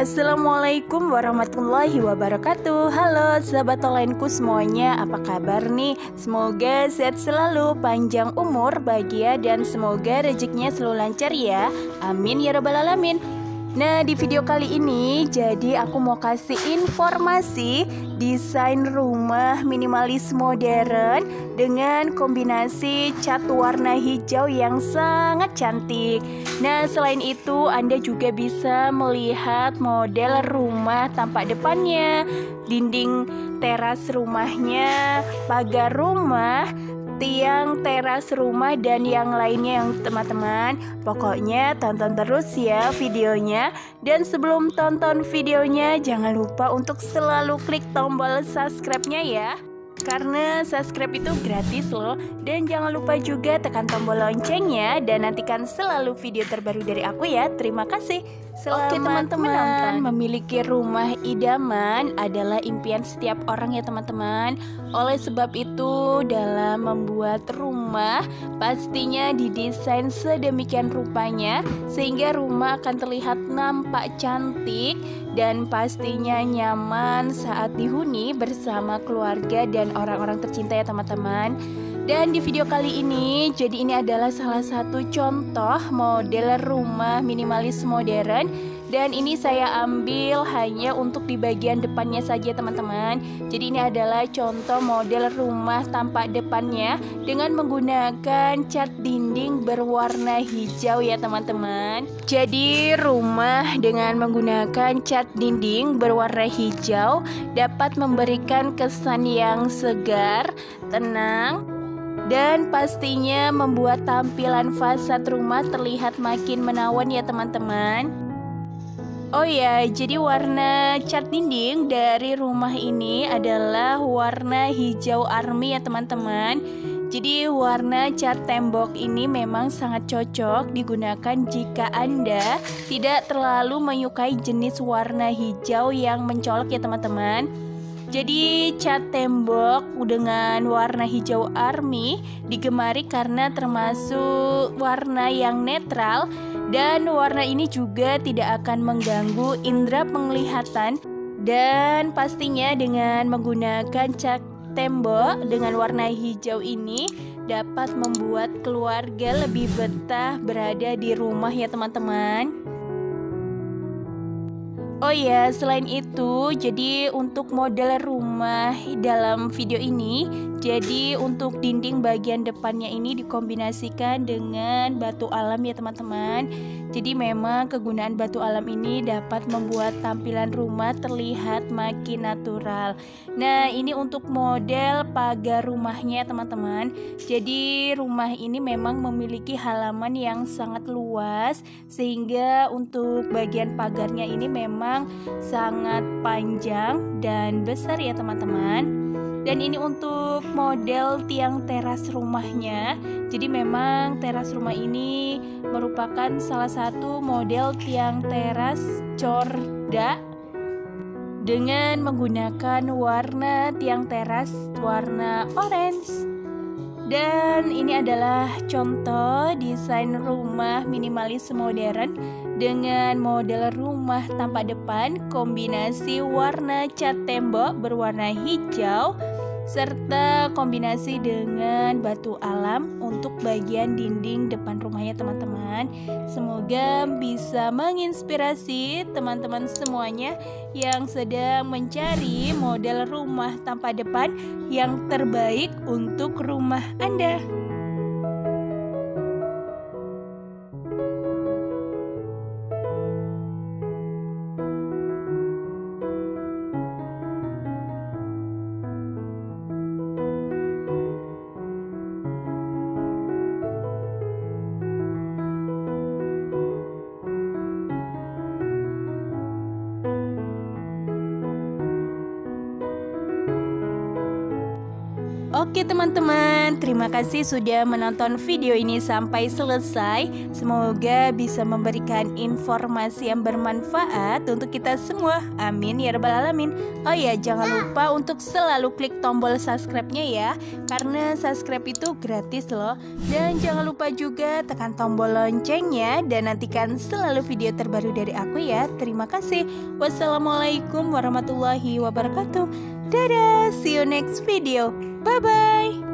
Assalamualaikum warahmatullahi wabarakatuh. Halo sahabat onlineku semuanya, apa kabar nih? Semoga sehat selalu, panjang umur, bahagia, dan semoga rezekinya selalu lancar ya. Amin ya rabbal alamin. Nah, di video kali ini jadi aku mau kasih informasi desain rumah minimalis modern dengan kombinasi cat warna hijau yang sangat cantik. Nah, selain itu Anda juga bisa melihat model rumah tampak depannya, dinding teras rumahnya, pagar rumah, tiang teras rumah, dan yang lainnya yang teman-teman. Pokoknya tonton terus ya videonya. Dan sebelum tonton videonya, jangan lupa untuk selalu klik tombol subscribe-nya ya, karena subscribe itu gratis loh. Dan jangan lupa juga tekan tombol loncengnya dan nantikan selalu video terbaru dari aku ya. Terima kasih. Oke teman-teman, memiliki rumah idaman adalah impian setiap orang ya teman-teman. Oleh sebab itu, dalam membuat rumah pastinya didesain sedemikian rupanya sehingga rumah akan terlihat nampak cantik dan pastinya nyaman saat dihuni bersama keluarga dan orang-orang tercinta ya teman-teman. Dan di video kali ini, jadi ini adalah salah satu contoh model rumah minimalis modern. Dan ini saya ambil hanya untuk di bagian depannya saja teman-teman. Jadi ini adalah contoh model rumah tampak depannya dengan menggunakan cat dinding berwarna hijau ya teman-teman. Jadi rumah dengan menggunakan cat dinding berwarna hijau dapat memberikan kesan yang segar, tenang, dan pastinya membuat tampilan fasad rumah terlihat makin menawan ya teman-teman. Oh ya, jadi warna cat dinding dari rumah ini adalah warna hijau army ya teman-teman. Jadi warna cat tembok ini memang sangat cocok digunakan jika Anda tidak terlalu menyukai jenis warna hijau yang mencolok ya teman-teman. Jadi cat tembok dengan warna hijau army digemari karena termasuk warna yang netral dan warna ini juga tidak akan mengganggu indera penglihatan. Dan pastinya dengan menggunakan cat tembok dengan warna hijau ini dapat membuat keluarga lebih betah berada di rumah ya teman-teman. Oh ya, selain itu, jadi untuk model rumah dalam video ini, jadi untuk dinding bagian depannya ini dikombinasikan dengan batu alam ya teman-teman. Jadi memang kegunaan batu alam ini dapat membuat tampilan rumah terlihat makin natural. Nah, ini untuk model pagar rumahnya teman-teman. Jadi rumah ini memang memiliki halaman yang sangat luas, sehingga untuk bagian pagarnya ini memang sangat panjang dan besar ya teman-teman. Dan ini untuk model tiang teras rumahnya. Jadi memang teras rumah ini merupakan salah satu model tiang teras corda dengan menggunakan warna tiang teras warna orange. Dan ini adalah contoh desain rumah minimalis modern dengan model rumah tampak depan kombinasi warna cat tembok berwarna hijau serta kombinasi dengan batu alam untuk bagian dinding depan rumahnya teman-teman. Semoga bisa menginspirasi teman-teman semuanya yang sedang mencari model rumah tampak depan yang terbaik untuk rumah Anda. Oke teman-teman, terima kasih sudah menonton video ini sampai selesai. Semoga bisa memberikan informasi yang bermanfaat untuk kita semua. Amin ya rabbal alamin. Oh ya, jangan lupa untuk selalu klik tombol subscribe-nya ya, karena subscribe itu gratis loh. Dan jangan lupa juga tekan tombol loncengnya dan nantikan selalu video terbaru dari aku ya. Terima kasih. Wassalamualaikum warahmatullahi wabarakatuh. Dadah, see you next video. Bye-bye.